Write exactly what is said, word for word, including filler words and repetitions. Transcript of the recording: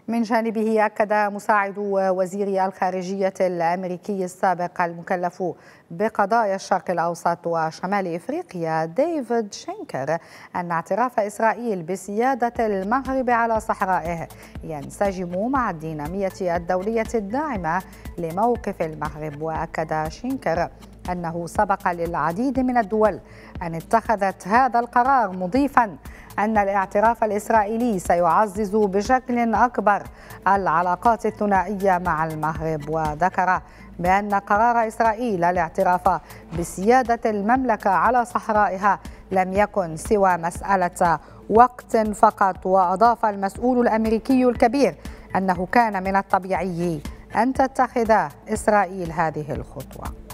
من جانبه أكد مساعد وزير الخارجية الأمريكي السابق المكلف بقضايا الشرق الأوسط وشمال إفريقيا ديفيد شينكر أن اعتراف إسرائيل بسيادة المغرب على صحرائه ينسجم مع الدينامية الدولية الداعمة لموقف المغرب. وأكد شينكر أنه سبق للعديد من الدول أن اتخذت هذا القرار، مضيفا أن الاعتراف الإسرائيلي سيعزز بشكل أكبر العلاقات الثنائية مع المغرب. وذكر بأن قرار إسرائيل الاعتراف بسيادة المملكة على صحرائها لم يكن سوى مسألة وقت فقط. وأضاف المسؤول الأمريكي الكبير أنه كان من الطبيعي أن تتخذ إسرائيل هذه الخطوة.